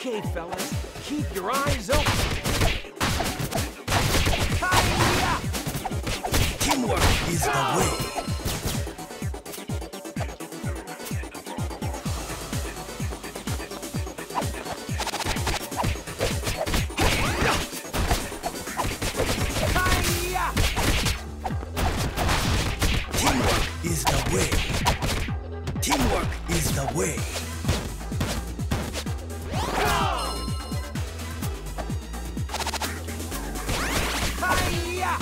Okay, fellas, keep your eyes open. Hi-ya! Teamwork is the way. Hi-ya! Teamwork is the way. Teamwork is the way. Hi-ya!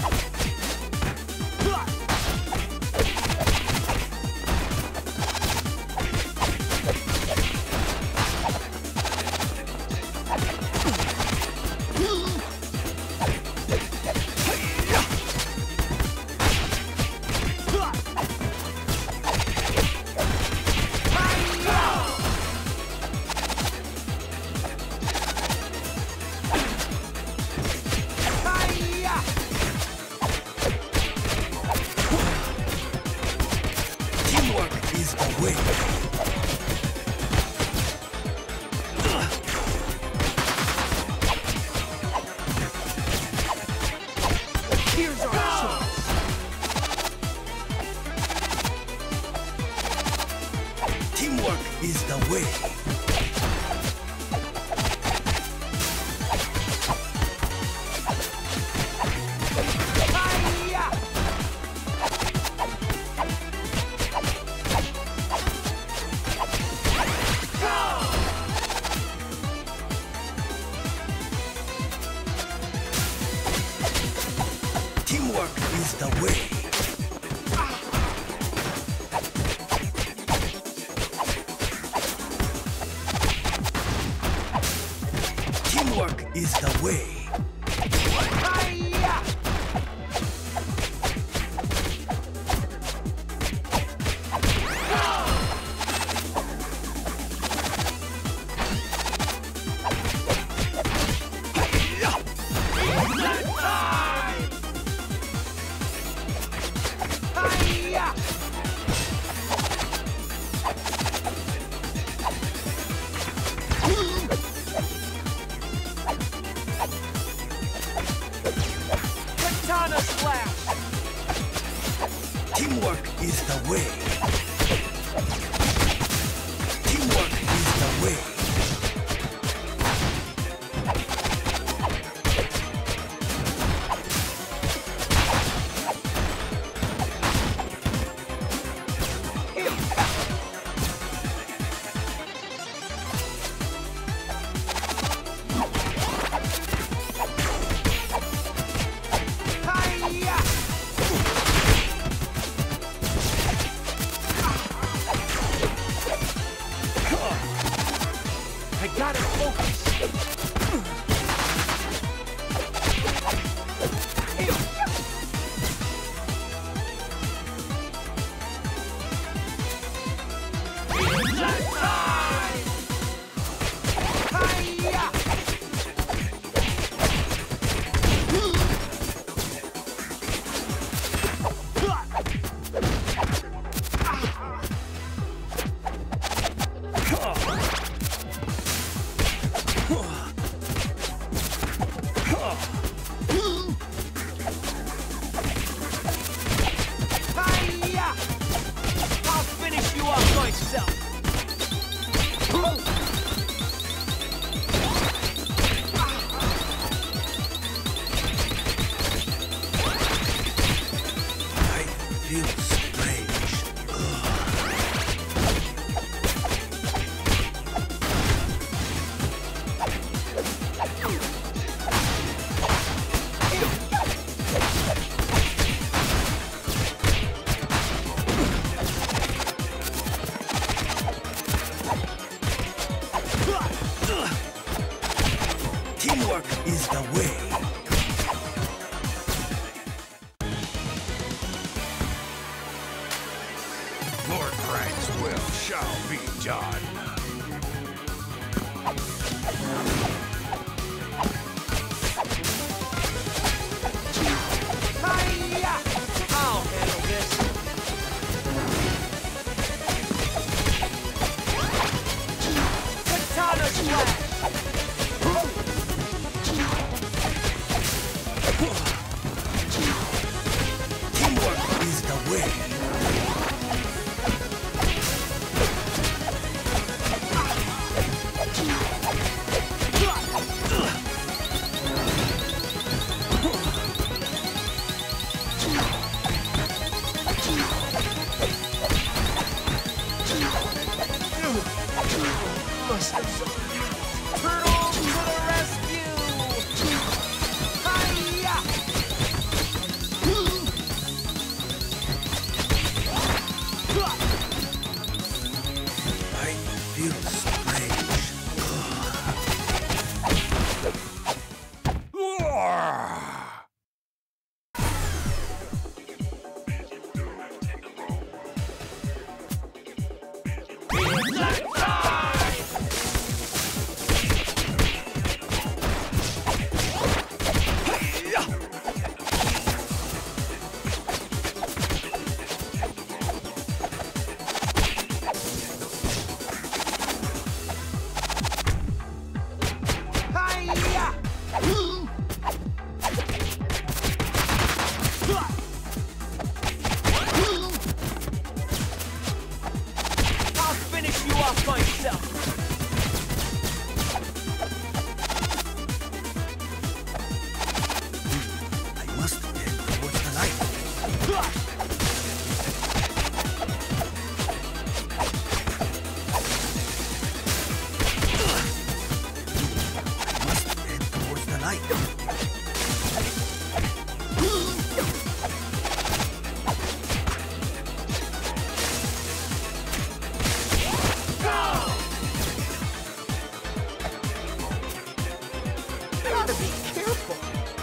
Teamwork is the way. Here's our chance. Teamwork is the way. Hi-ya! Teamwork is the way. Teamwork is the way. Hi-ya! Hi-ya! Katana slash! Teamwork is the way. Teamwork is the way. Hi-ya! I got it focused. Hi-ya! Hi-ya! I'll finish you off myself. I feel strange. Teamwork is the way. Lord Krang's will shall be done. Hi-ya! I'll handle this. Katana slash! Roar! I'll finish you off myself. I must head towards the light. I must head towards the light. Gotta be careful.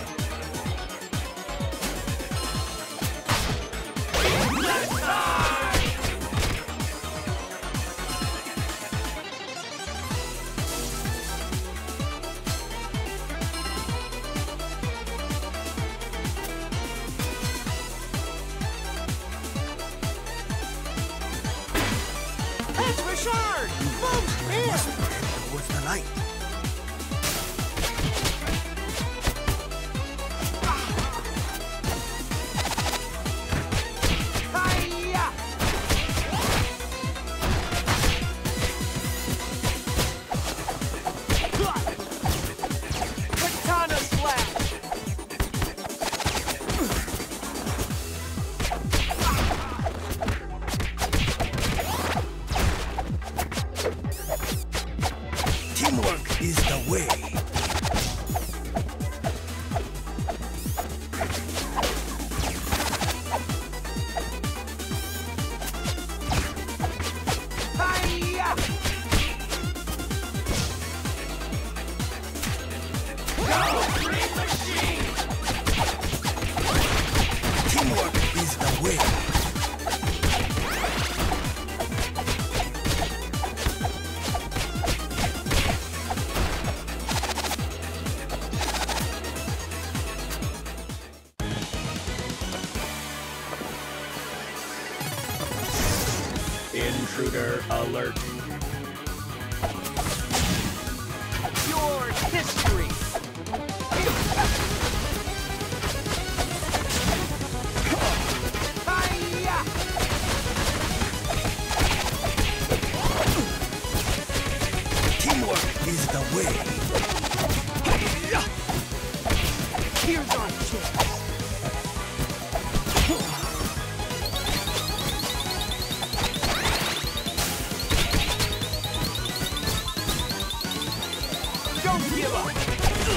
That's Richard! Move I here! must head towards the light. Hiya! Katana slash! Teamwork is the way. Hiya! Teamwork is the way. Intruder alert. Your history! Hiya! Teamwork is the way. Here's our chance! Don't give up!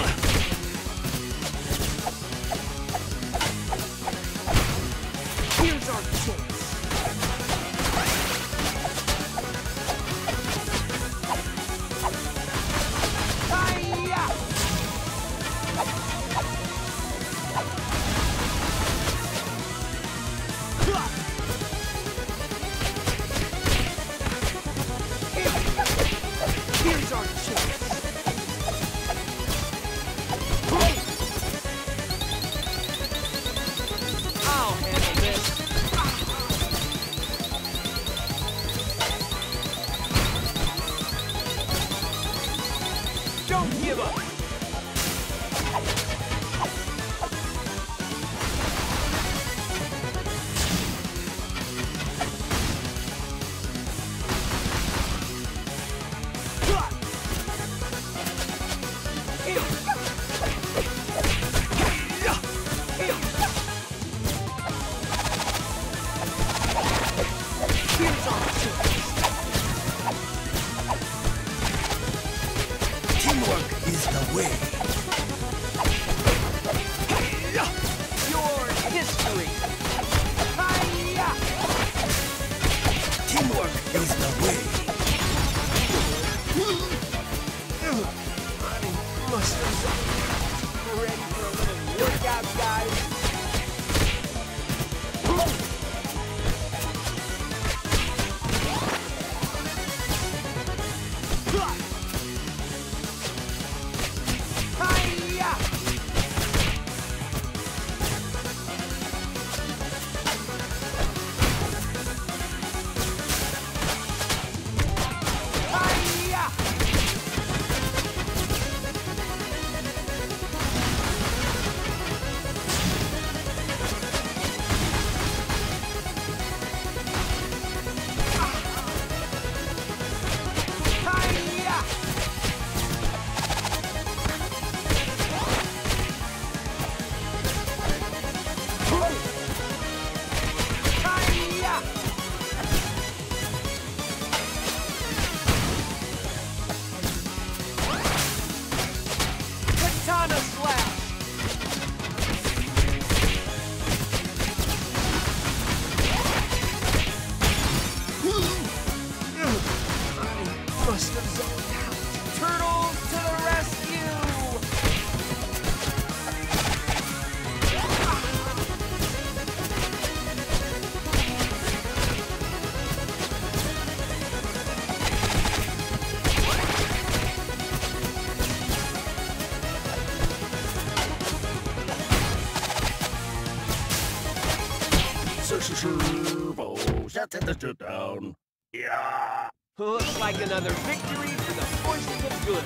down. Yeah. Looks like another victory for the forces of good.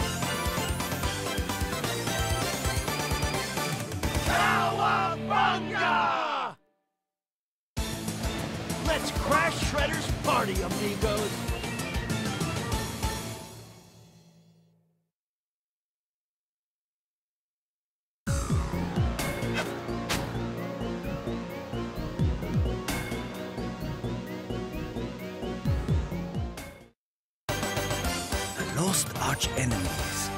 Cowabunga! Let's crash Shredder's party, amigos! The lost arch-enemies.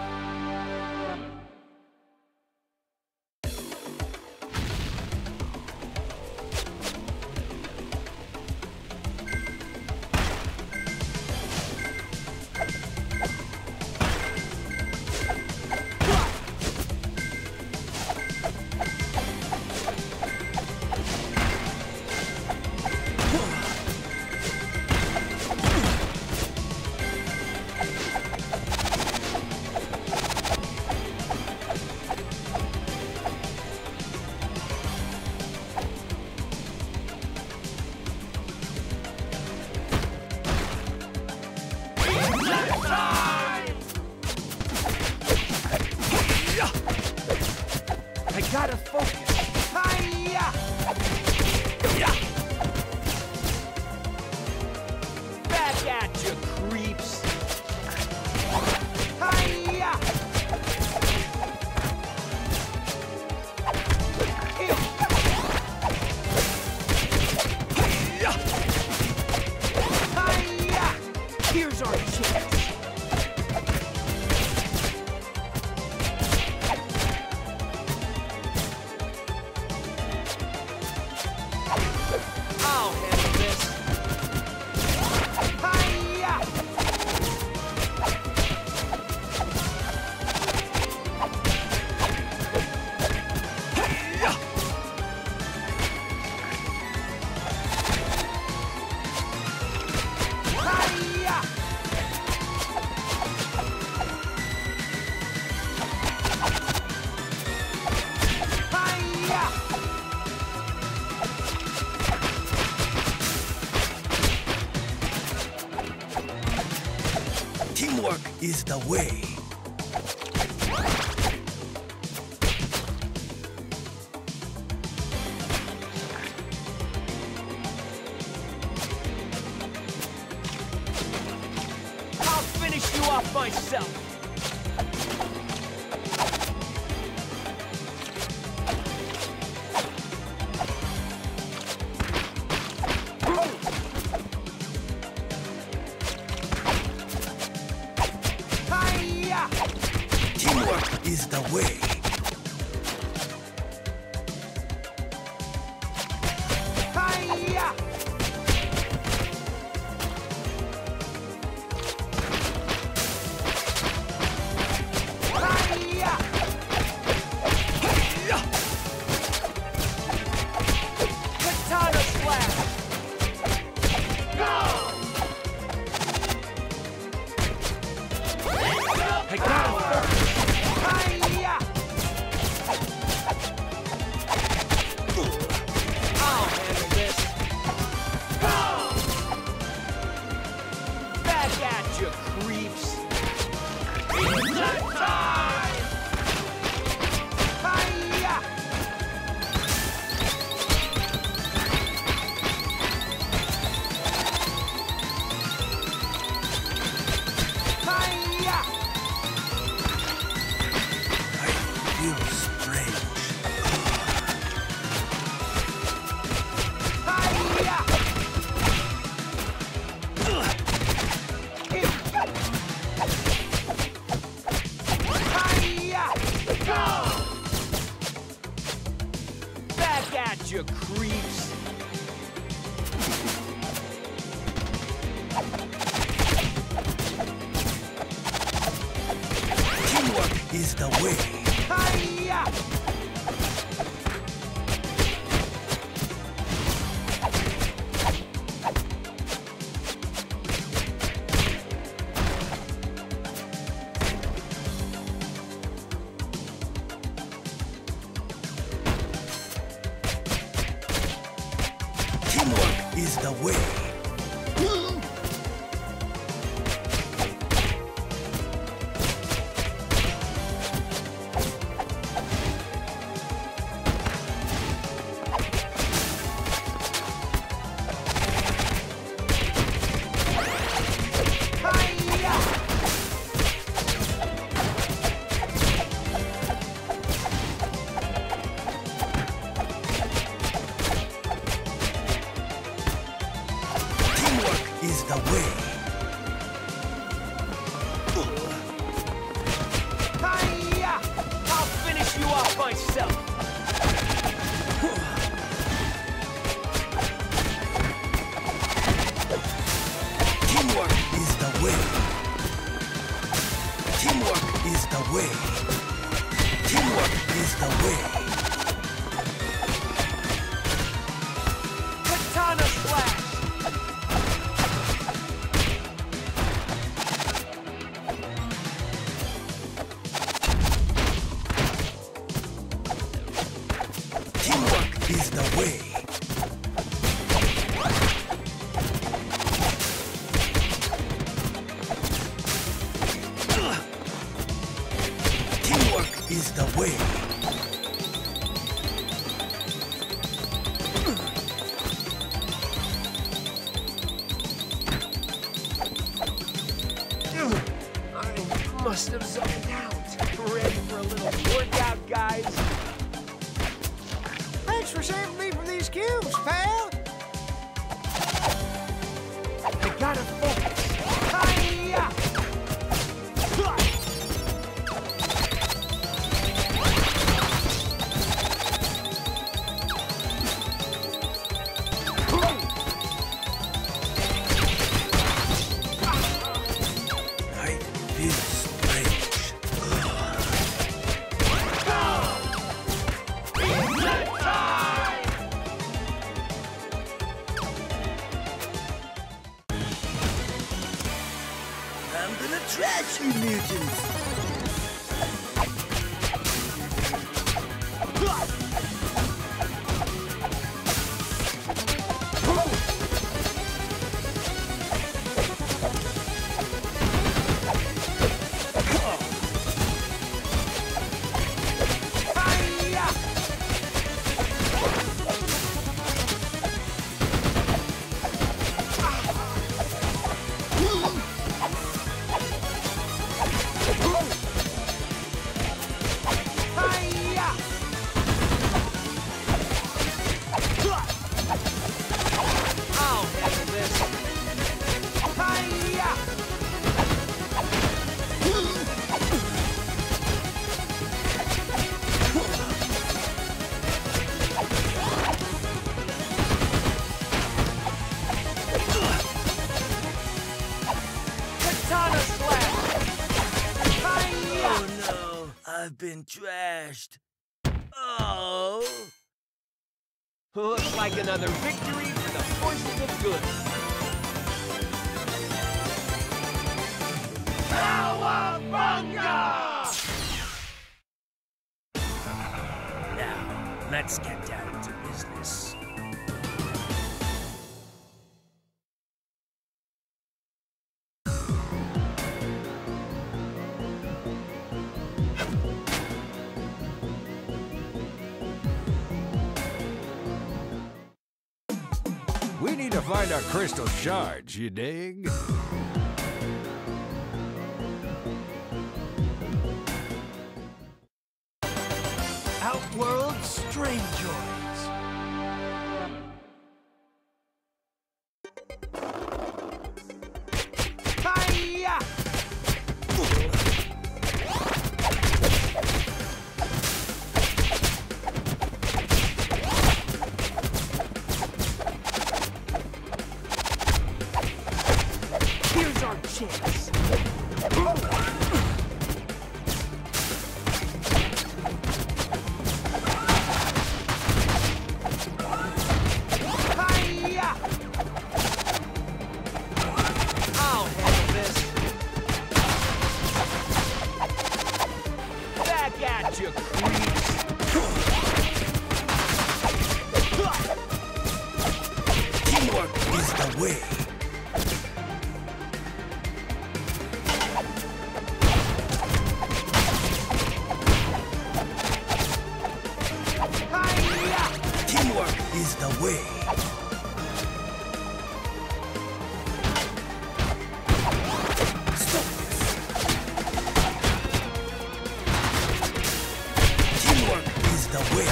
I gotta focus. Hi-ya! Back at you, creeps. Hi-ya! Hi-ya! Here's our chance. I'll handle this. Hi-ya! Hi-ya! Hi-ya! Teamwork is the way. I'll finish you off myself. Hi-ya! Teamwork is the way. Hi-ya! Hi-ya! Katana slash! Go! I got him first! Hi-ya! I'll handle this! Go! Back at you, creeps! It's that time! Hi-ya! Hi-ya! I feel strange. Hi-ya! Hi-ya! Go! Back at you, creeps! Teamwork is the way. Hi-ya! Teamwork is the way. Is the way. Hi-ya! I'll finish you off myself. Teamwork is the way. Teamwork is the way. Teamwork is the way. Katana slash. Is the way. Teamwork is the way. I must have zoned out. Ready for a little workout, guys? Thanks for saving me from these cubes, pal. I gotta focus. Hi-ya! I feel strange. I'm gonna trash you mutants! I'll handle this. Hi-ya! Katana slash! Hi-ya! Oh no, I've been trashed. Oh! Looks like another victory for the forces of good. Cowabunga! Now, let's get down to business. We need to find our crystal shards, you dig? Outworld Strangeoids. Hi-ya! Here's our chance. Hi-ya! I'll handle this. Back at you, creeps. the way. Stop this. Teamwork is the way.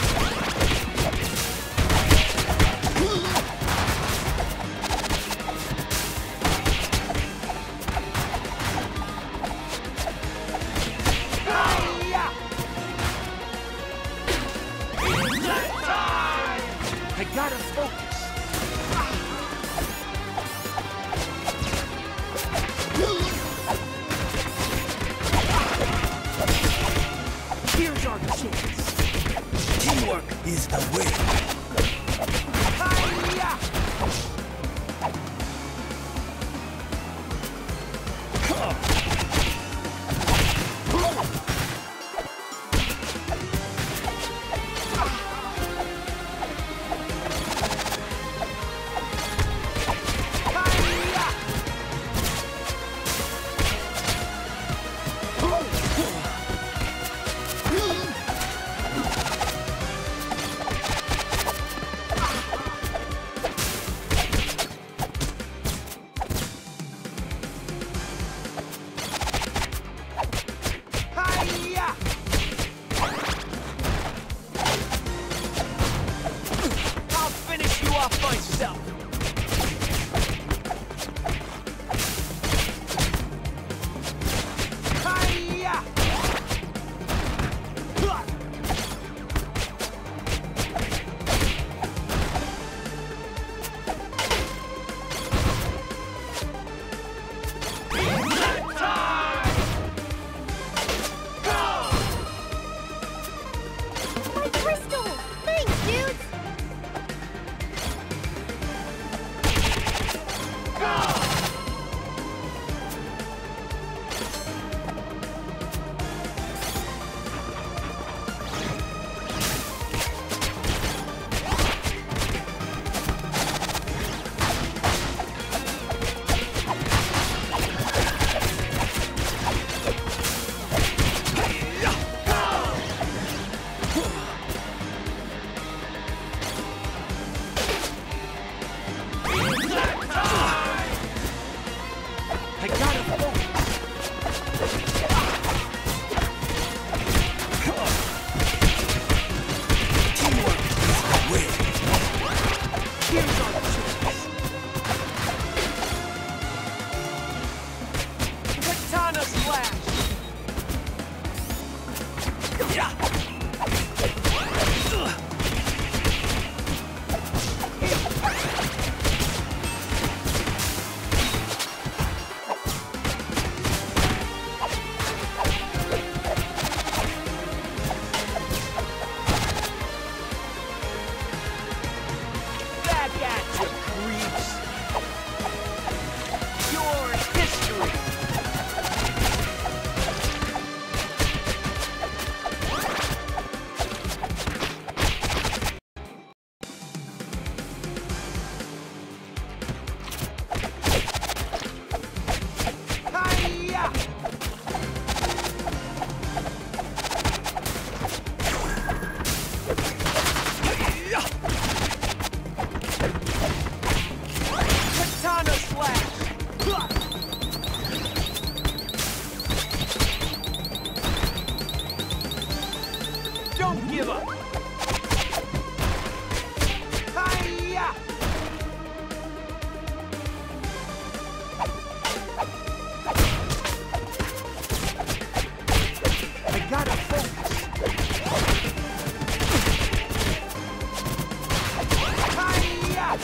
I gotta focus. Here's our chance. Teamwork is the way. Hi-ya! I'll finish you off myself. Hi-ya! My crystal! Thanks, dudes! I gotta focus. Teamwork is the way. Here's our chance. Katana slash. Yeah. Back at you, creeps. Your history. Hi-ya! Katana slash! Don't give up! Hi-ya! I gotta focus! Hi-ya!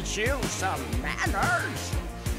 teach you some manners.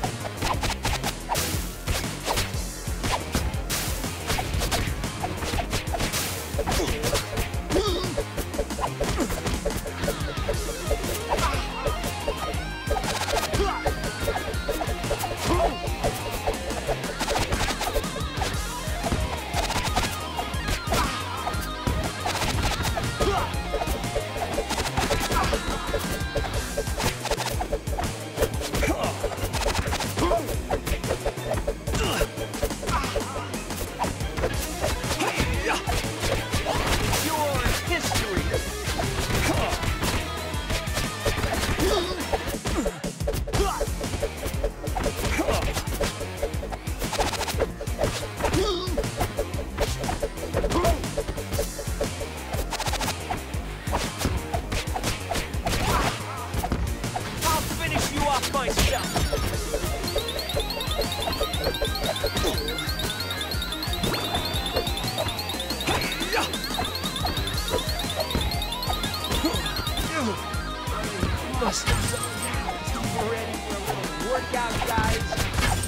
Must have zoned out. Ready for a little workout, guys?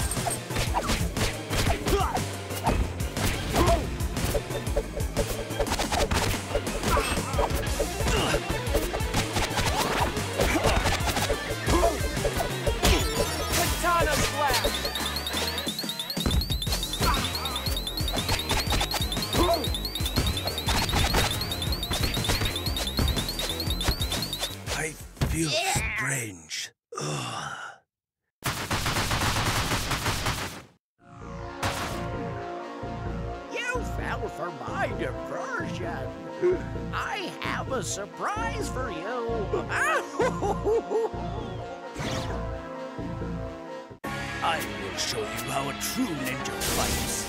Katana slash! I feel strange. Ugh. You fell for my diversion. I have a surprise for you. I will show you how a true ninja fights.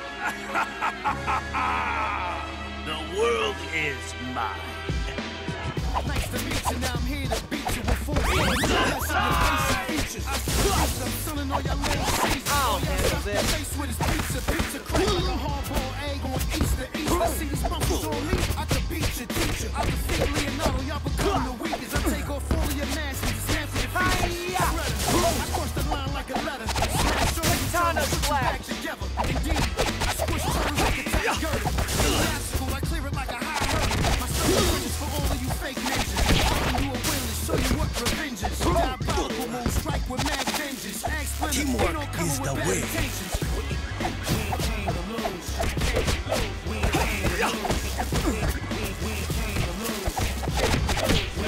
The world is mine. Nice to meet you, now I'm here to beat you with full force. I'm selling all your little seeds. I'll handle this. Face with his pizza cream like a hard-boiled egg on East to East. I see these muscles on me, I can beat your teacher. I defeat Leonardo, y'all become the weakest. I take off all of your masters, snap to your feet. I cross the line like a letter. Smash all your Katana put you slash. back together. Indeed, I squish turns like a tight girdle. Obstacle, I clear it like a high hurdle. My stuff is for all of you fake ninjas. I'll do a will and show you what revenge is. Diabolical move, strike with mad vengeance. Ask Splinter, Teamwork we don't come is with the bad way. intentions. We ain't came to lose. We ain't came to lose. We ain't came to lose. We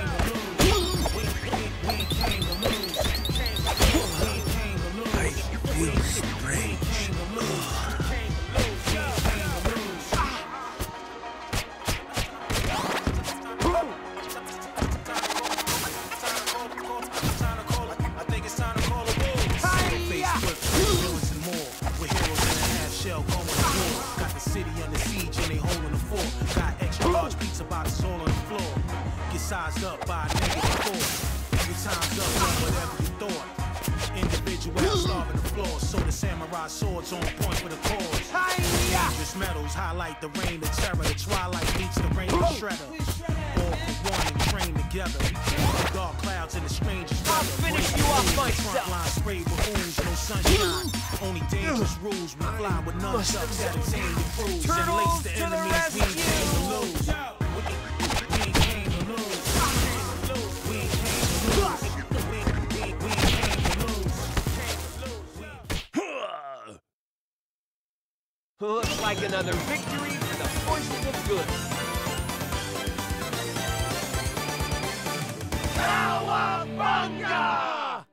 ain't came to lose. I feel strange. Sized up by a -4. Your time's up, done whatever you thought. Individual starving the floor, so the samurai swords on point for the cause. Dangerous metals highlight the reign of terror. The twilight meets the rain of shredder. All for one and train together. The dark clouds and the strangest weather. I'll finish you off myself. Frontline sprayed with wounds, no sunshine. Only dangerous rules. We fly with nunchucks that attain the crews. And Turtles lace the to the enemies we ain't came to lose. We ain't came to lose. We ain't came to lose. We ain't came to lose. Looks like another victory for the forces of good. Cowabunga!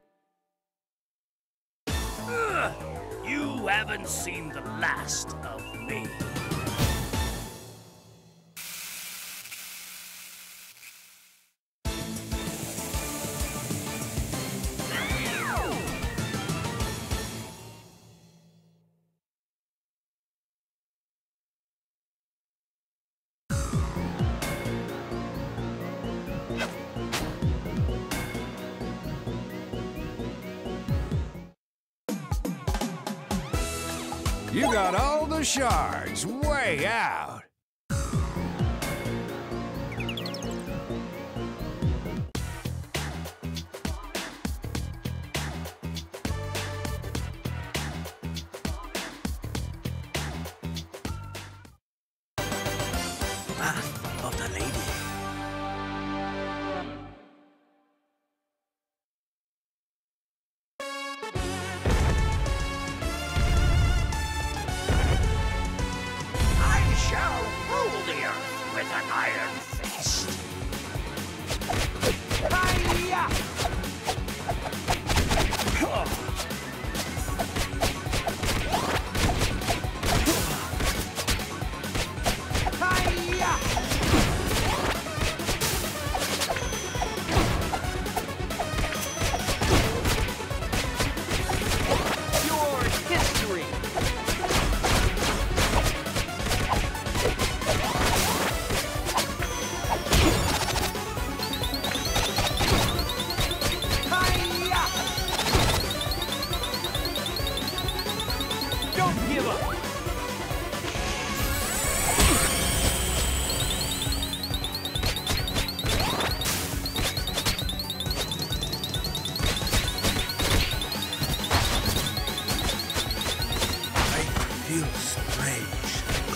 You haven't seen the last of me. You got all the shards way out. path of the lady. I shall rule the earth with an iron fist. Hi-ya! Your history. Don't give up. I feel strange.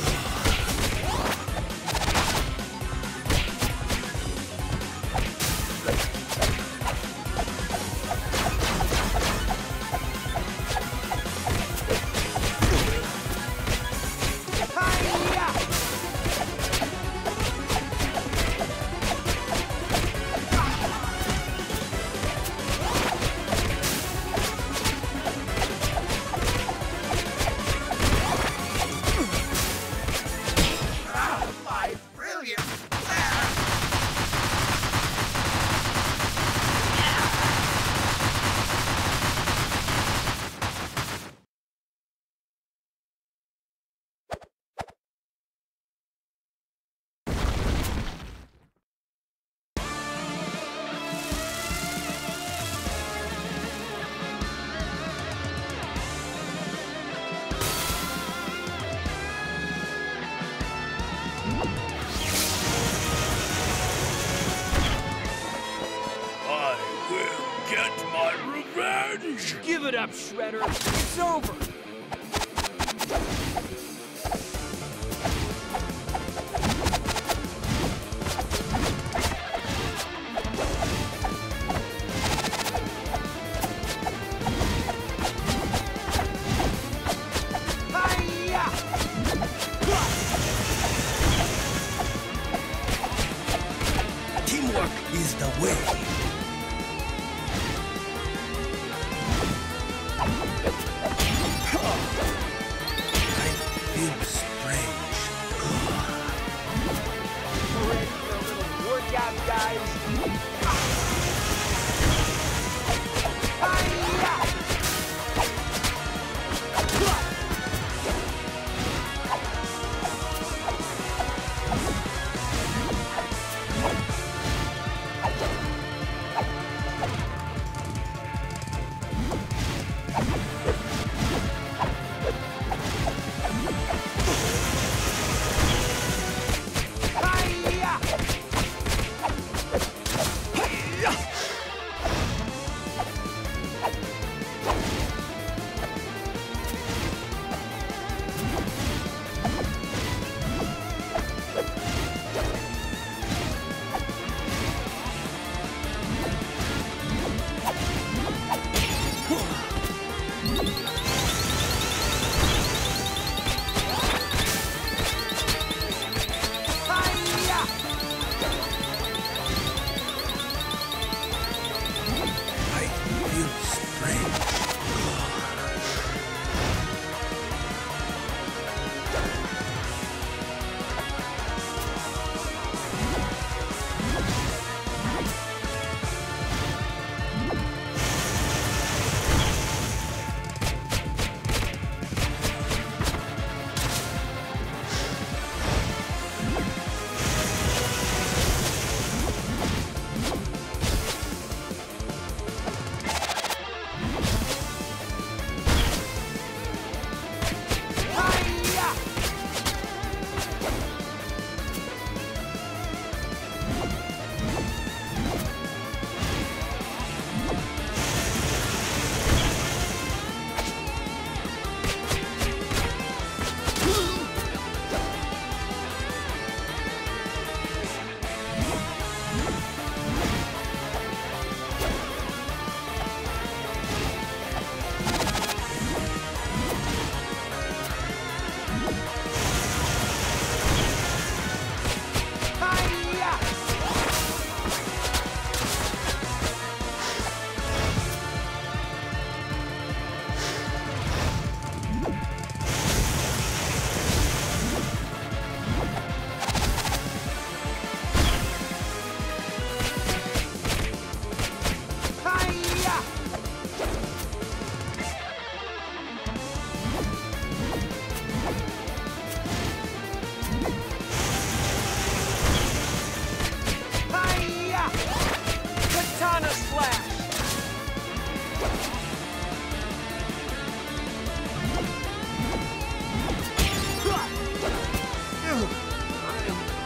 My brilliant I will get my revenge! Give it up, Shredder. It's over. Teamwork is the way. I feel strange. Ready for a little workout, guys?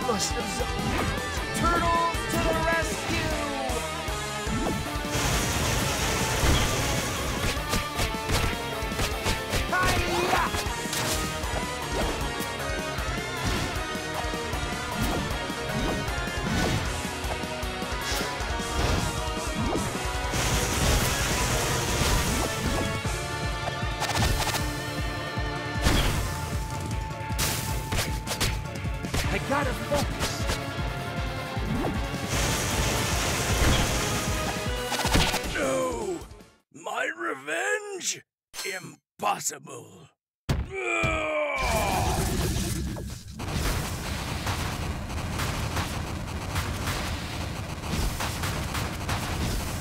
must have zoned out. Turtles to the rescue! Hi-ya! I gotta focus. No! My revenge? Impossible.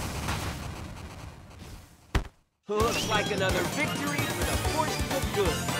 Looks like another victory for the forces of good.